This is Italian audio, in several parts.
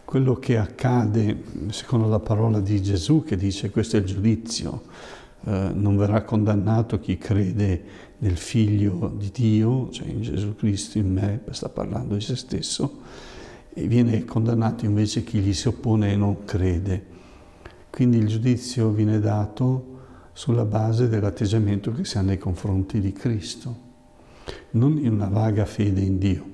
quello che accade, secondo la parola di Gesù, che dice questo è il giudizio, non verrà condannato chi crede nel Figlio di Dio, cioè in Gesù Cristo, in me, sta parlando di se stesso, e viene condannato invece chi gli si oppone e non crede. Quindi il giudizio viene dato sulla base dell'atteggiamento che si ha nei confronti di Cristo, non in una vaga fede in Dio.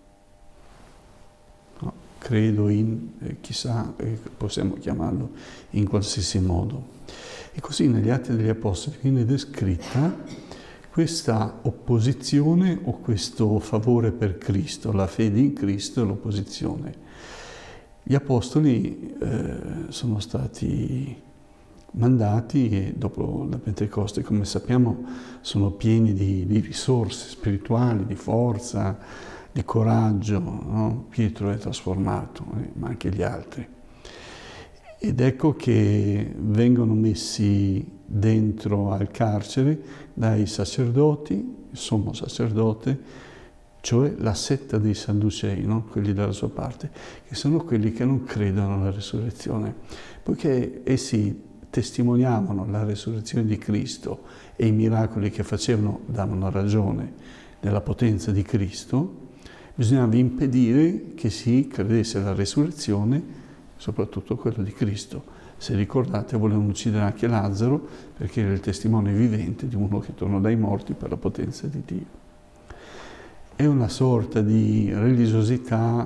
No, credo in, chissà, possiamo chiamarlo in qualsiasi modo. E così negli Atti degli Apostoli viene descritta questa opposizione o questo favore per Cristo, la fede in Cristo e l'opposizione. Gli Apostoli sono stati mandati e dopo la Pentecoste, come sappiamo, sono pieni di risorse spirituali, di forza, di coraggio, no? Pietro è trasformato, ma anche gli altri. Ed ecco che vengono messi dentro al carcere dai sacerdoti, il sommo sacerdote, cioè la setta dei Sadducei, no? Quelli dalla sua parte, che sono quelli che non credono alla resurrezione, poiché essi testimoniavano la resurrezione di Cristo e i miracoli che facevano davano ragione della potenza di Cristo. Bisognava impedire che si credesse alla resurrezione, soprattutto quello di Cristo. Se ricordate, volevano uccidere anche Lazzaro perché era il testimone vivente di uno che tornò dai morti per la potenza di Dio. È una sorta di religiosità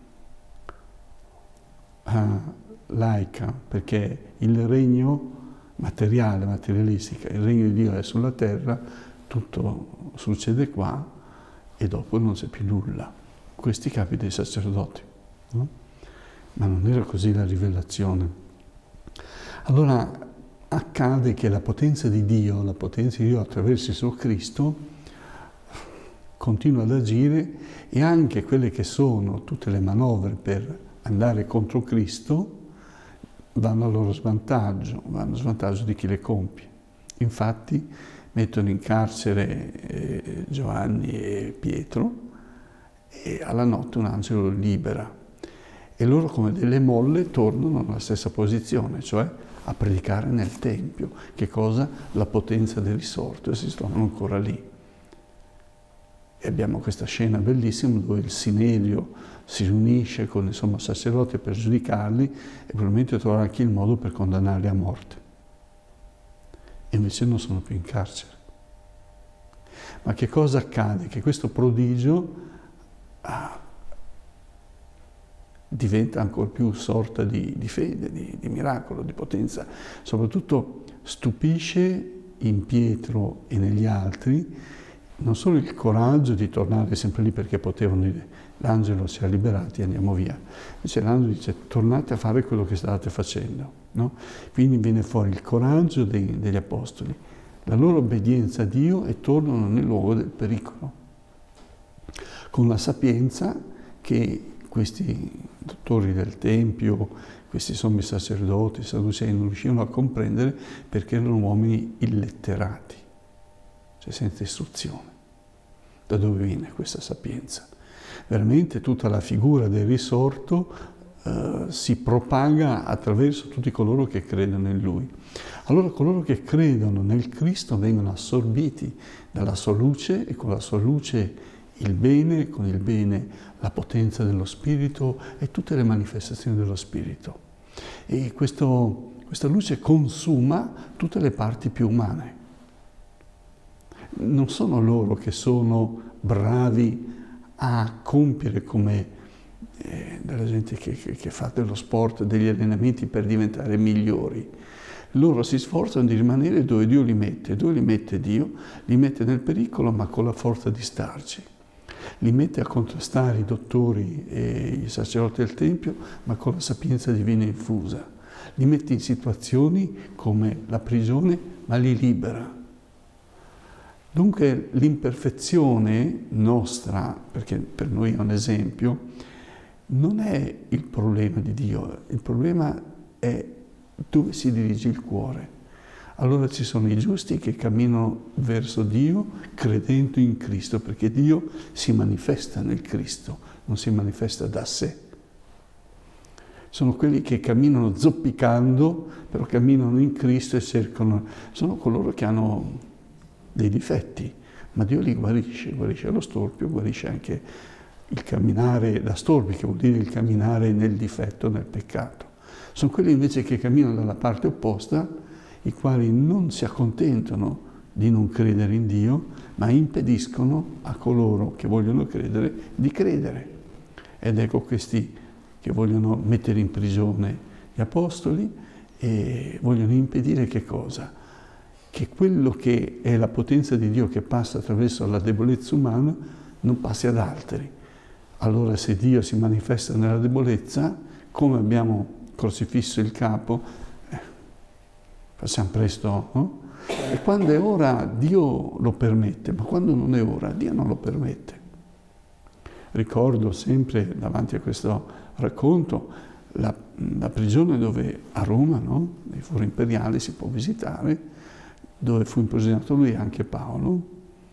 laica, perché il regno materiale, materialistica, il regno di Dio è sulla terra, tutto succede qua e dopo non c'è più nulla. Questi capi dei sacerdoti, no? Ma non era così la rivelazione. Allora accade che la potenza di Dio attraverso il suo Cristo continua ad agire e anche quelle che sono tutte le manovre per andare contro Cristo vanno a loro svantaggio, vanno a svantaggio di chi le compie. Infatti mettono in carcere Giovanni e Pietro e alla notte un angelo lo libera e loro come delle molle tornano alla stessa posizione, cioè a predicare nel Tempio. Che cosa? La potenza del risorto, e si trovano ancora lì. E abbiamo questa scena bellissima dove il Sinedrio si riunisce con il sommo sacerdote per giudicarli e probabilmente troverà anche il modo per condannarli a morte. E invece non sono più in carcere. Ma che cosa accade? Che questo prodigio diventa ancora più sorta di fede, di miracolo, di potenza. Soprattutto stupisce in Pietro e negli altri non solo il coraggio di tornare sempre lì perché potevano dire l'angelo si è liberati e andiamo via. Invece l'angelo dice tornate a fare quello che state facendo. No? Quindi viene fuori il coraggio degli apostoli, la loro obbedienza a Dio e tornano nel luogo del pericolo. Con la sapienza che questi dottori del Tempio, questi sommi sacerdoti, Sadducei, non riuscivano a comprendere perché erano uomini illetterati, cioè senza istruzione. Da dove viene questa sapienza? Veramente tutta la figura del risorto si propaga attraverso tutti coloro che credono in Lui. Allora coloro che credono nel Cristo vengono assorbiti dalla sua luce e con la sua luce il bene, con il bene la potenza dello Spirito e tutte le manifestazioni dello Spirito. E questa luce consuma tutte le parti più umane. Non sono loro che sono bravi a compiere come della gente che fa dello sport, degli allenamenti per diventare migliori. Loro si sforzano di rimanere dove Dio li mette. Dove li mette Dio? Li mette nel pericolo ma con la forza di starci. Li mette a contrastare i dottori e i sacerdoti del Tempio ma con la sapienza divina infusa. Li mette in situazioni come la prigione ma li libera. Dunque l'imperfezione nostra, perché per noi è un esempio, non è il problema di Dio, il problema è dove si dirige il cuore. Allora ci sono i giusti che camminano verso Dio credendo in Cristo, perché Dio si manifesta nel Cristo, non si manifesta da sé. sono quelli che camminano zoppicando, però camminano in Cristo e cercano, sono coloro che hanno dei difetti, ma Dio li guarisce, guarisce lo storpio, guarisce anche il camminare da storpi, che vuol dire il camminare nel difetto, nel peccato. Sono quelli invece che camminano dalla parte opposta, i quali non si accontentano di non credere in Dio, ma impediscono a coloro che vogliono credere di credere. Ed ecco questi che vogliono mettere in prigione gli apostoli e vogliono impedire che cosa? Che quello che è la potenza di Dio che passa attraverso la debolezza umana non passi ad altri. Allora se Dio si manifesta nella debolezza, come abbiamo crocifisso il capo, facciamo presto, no? E quando è ora Dio lo permette, ma quando non è ora Dio non lo permette. Ricordo sempre davanti a questo racconto la prigione dove a Roma, no? Nei fori imperiali si può visitare, dove fu imprigionato lui e anche Paolo.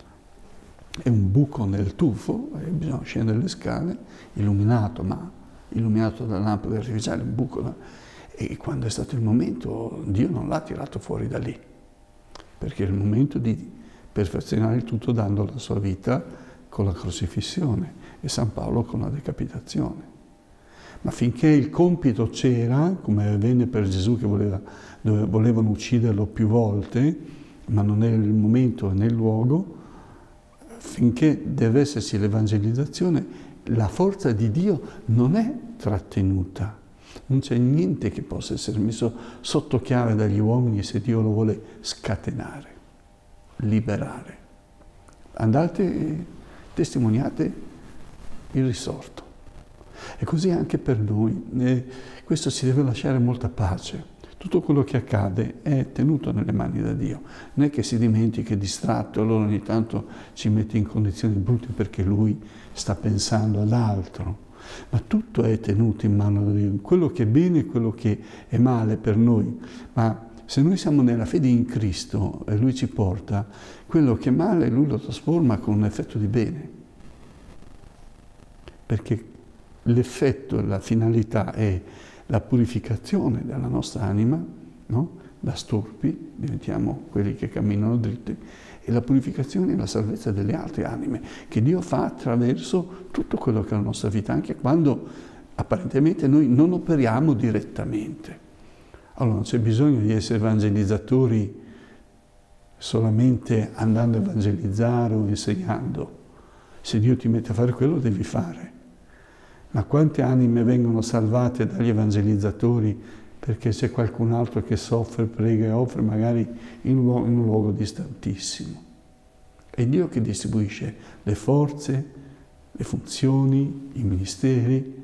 È un buco nel tufo, bisogna scendere le scale, illuminato, ma illuminato da lampade artificiali, un buco. E quando è stato il momento, Dio non l'ha tirato fuori da lì, perché è il momento di perfezionare il tutto dando la sua vita con la crocifissione e San Paolo con la decapitazione. Ma finché il compito c'era, come avvenne per Gesù che dove volevano ucciderlo più volte, ma non era il momento né il luogo, finché deve esserci l'evangelizzazione, la forza di Dio non è trattenuta. Non c'è niente che possa essere messo sotto chiave dagli uomini se Dio lo vuole scatenare, liberare. Andate e testimoniate il risorto. E così anche per noi. Questo ci deve lasciare molta pace. Tutto quello che accade è tenuto nelle mani da Dio. Non è che si dimentichi, è distratto, allora ogni tanto ci mette in condizioni brutte perché Lui sta pensando ad altro. Ma tutto è tenuto in mano da Dio, quello che è bene e quello che è male per noi. Ma se noi siamo nella fede in Cristo e Lui ci porta, quello che è male Lui lo trasforma con un effetto di bene. Perché l'effetto, la finalità è la purificazione della nostra anima, no? Da storpi diventiamo quelli che camminano dritti, e la purificazione e la salvezza delle altre anime che Dio fa attraverso tutto quello che è la nostra vita, anche quando apparentemente noi non operiamo direttamente. Allora non c'è bisogno di essere evangelizzatori solamente andando a evangelizzare o insegnando. Se Dio ti mette a fare quello, devi fare. Ma quante anime vengono salvate dagli evangelizzatori perché c'è qualcun altro che soffre, prega e offre, magari in un luogo distantissimo. È Dio che distribuisce le forze, le funzioni, i ministeri,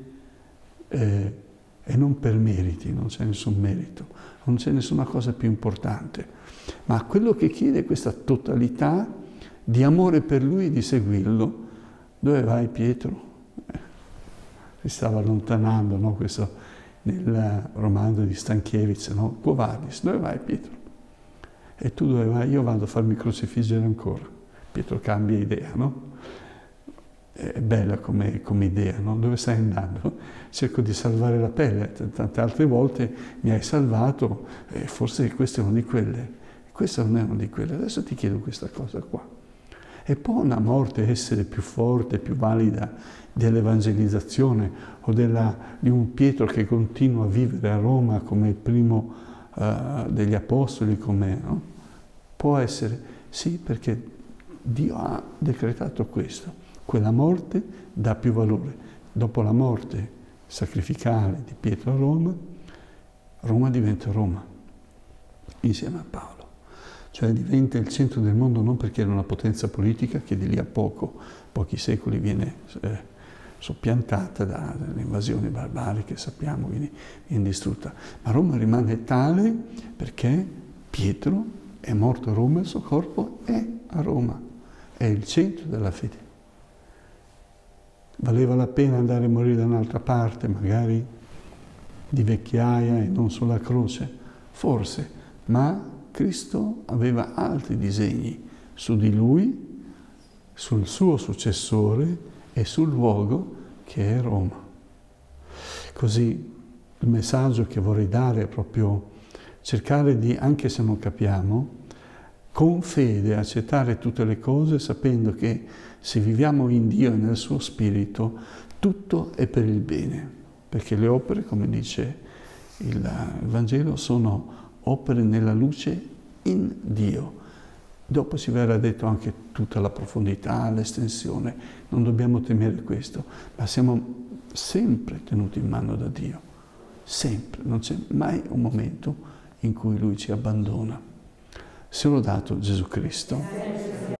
e non per meriti, non c'è nessun merito, non c'è nessuna cosa più importante. Ma quello che chiede è questa totalità di amore per Lui e di seguirlo. Dove vai, Pietro? Si stava allontanando, no? Questo nel romanzo di Stankiewicz, no? Quo vadis? Dove vai, Pietro? E tu dove vai? Io vado a farmi crocifiggere ancora. Pietro cambia idea, no? È bella come idea, no? Dove stai andando? Cerco di salvare la pelle, tante altre volte mi hai salvato, e forse questa è una di quelle. Questa non è una di quelle, adesso ti chiedo questa cosa qua. E può una morte essere più forte, più valida dell'evangelizzazione o di un Pietro che continua a vivere a Roma come il primo degli apostoli, no? Può essere, sì, perché Dio ha decretato questo. Quella morte dà più valore. Dopo la morte sacrificale di Pietro a Roma, Roma diventa Roma, insieme a Paolo. Cioè diventa il centro del mondo non perché era una potenza politica che di lì a pochi secoli viene soppiantata dalle invasioni barbariche, sappiamo, viene distrutta. Ma Roma rimane tale perché Pietro è morto a Roma, il suo corpo è a Roma, è il centro della fede. Valeva la pena andare a morire da un'altra parte, magari di vecchiaia e non sulla croce? Forse, ma Cristo aveva altri disegni su di lui, sul suo successore e sul luogo che è Roma. Così il messaggio che vorrei dare è proprio cercare di, anche se non capiamo, con fede accettare tutte le cose, sapendo che se viviamo in Dio e nel suo Spirito, tutto è per il bene, perché le opere, come dice il Vangelo, sono opere nella luce in Dio. Dopo ci verrà detto anche tutta la profondità, l'estensione, non dobbiamo temere questo, ma siamo sempre tenuti in mano da Dio, sempre, non c'è mai un momento in cui Lui ci abbandona. Sia lodato Gesù Cristo.